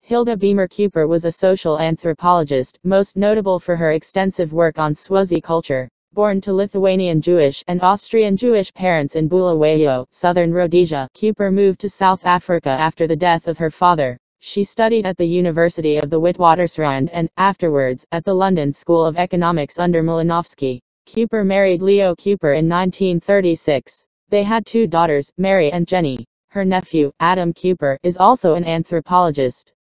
Hilda Beemer Kuper was a social anthropologist, most notable for her extensive work on Swazi culture. Born to Lithuanian Jewish and Austrian Jewish parents in Bulawayo, southern Rhodesia, Kuper moved to South Africa after the death of her father. She studied at the University of the Witwatersrand and, afterwards, at the London School of Economics under Malinowski. Kuper married Leo Kuper in 1936. They had two daughters, Mary and Jenny. Her nephew, Adam Kuper, is also an anthropologist.